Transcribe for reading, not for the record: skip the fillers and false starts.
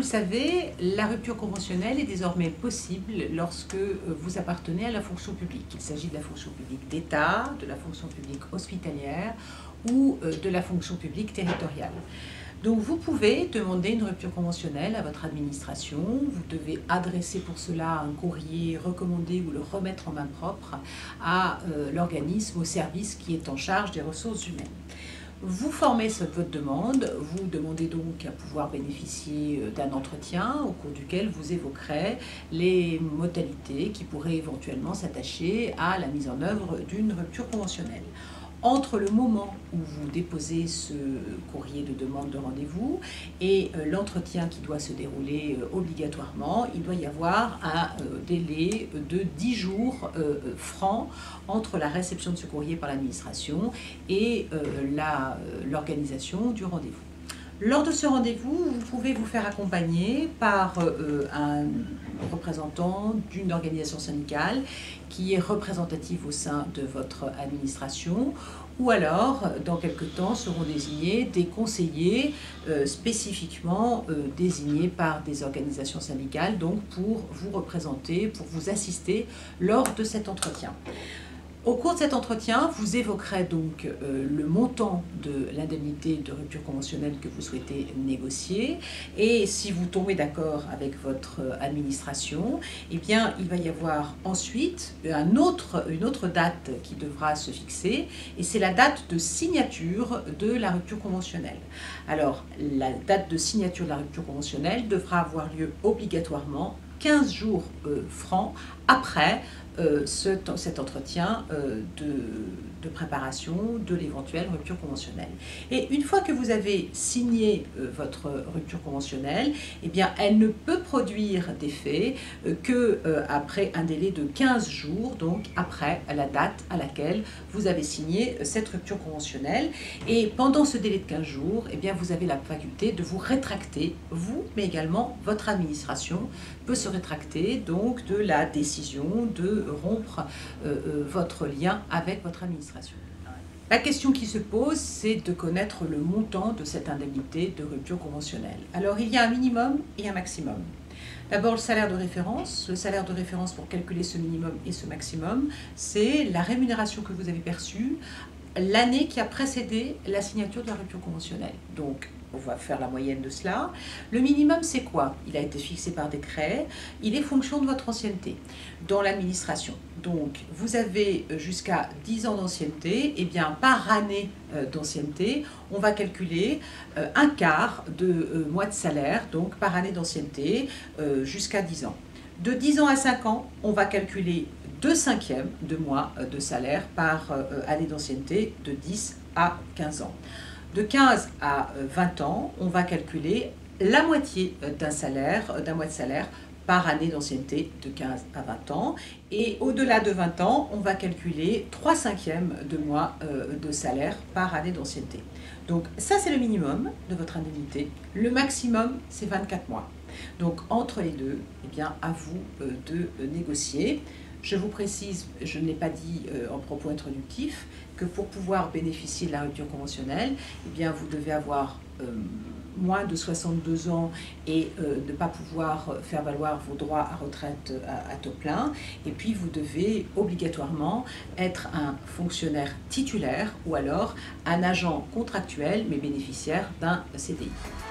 savez, la rupture conventionnelle est désormais possible lorsque vous appartenez à la fonction publique. Il s'agit de la fonction publique d'État, de la fonction publique hospitalière ou de la fonction publique territoriale. Donc vous pouvez demander une rupture conventionnelle à votre administration, vous devez adresser pour cela un courrier recommandé ou le remettre en main propre à l'organisme, au service qui est en charge des ressources humaines. Vous formez votre demande, vous demandez donc à pouvoir bénéficier d'un entretien au cours duquel vous évoquerez les modalités qui pourraient éventuellement s'attacher à la mise en œuvre d'une rupture conventionnelle. Entre le moment où vous déposez ce courrier de demande de rendez-vous et l'entretien qui doit se dérouler obligatoirement, il doit y avoir un délai de 10 jours francs entre la réception de ce courrier par l'administration et l'organisation du rendez-vous. Lors de ce rendez-vous, vous pouvez vous faire accompagner par un représentant d'une organisation syndicale qui est représentative au sein de votre administration, ou alors, dans quelque temps, seront désignés des conseillers spécifiquement désignés par des organisations syndicales, donc pour vous représenter, pour vous assister lors de cet entretien. Au cours de cet entretien, vous évoquerez donc le montant de l'indemnité de rupture conventionnelle que vous souhaitez négocier, et si vous tombez d'accord avec votre administration, eh bien, il va y avoir ensuite une autre date qui devra se fixer, et c'est la date de signature de la rupture conventionnelle. Alors, la date de signature de la rupture conventionnelle devra avoir lieu obligatoirement 15 jours francs après cet entretien de préparation de l'éventuelle rupture conventionnelle. Et une fois que vous avez signé votre rupture conventionnelle, eh bien, elle ne peut produire d'effet qu'après un délai de 15 jours, donc après la date à laquelle vous avez signé cette rupture conventionnelle. Et pendant ce délai de 15 jours, eh bien, vous avez la faculté de vous rétracter, vous, mais également votre administration peut se rétracter donc de la décision de rompre votre lien avec votre administration. La question qui se pose, c'est de connaître le montant de cette indemnité de rupture conventionnelle. Alors, il y a un minimum et un maximum. D'abord, le salaire de référence. Le salaire de référence pour calculer ce minimum et ce maximum, c'est la rémunération que vous avez perçue l'année qui a précédé la signature de la rupture conventionnelle. Donc, on va faire la moyenne de cela. Le minimum, c'est quoi? Il a été fixé par décret. Il est fonction de votre ancienneté dans l'administration. Donc, vous avez jusqu'à 10 ans d'ancienneté. Et bien, par année d'ancienneté, on va calculer un quart de mois de salaire, donc par année d'ancienneté, jusqu'à 10 ans. De 10 ans à 5 ans, on va calculer 2/5 de mois de salaire par année d'ancienneté de 10 à 15 ans. De 15 à 20 ans, on va calculer la moitié d'un mois de salaire par année d'ancienneté de 15 à 20 ans. Et au-delà de 20 ans, on va calculer 3/5 de mois de salaire par année d'ancienneté. Donc ça, c'est le minimum de votre indemnité. Le maximum, c'est 24 mois. Donc entre les deux, eh bien, à vous de négocier. Je vous précise, je ne l'ai pas dit en propos introductif, que pour pouvoir bénéficier de la rupture conventionnelle, eh bien, vous devez avoir moins de 62 ans et ne pas pouvoir faire valoir vos droits à retraite à taux plein. Et puis, vous devez obligatoirement être un fonctionnaire titulaire ou alors un agent contractuel mais bénéficiaire d'un CDI.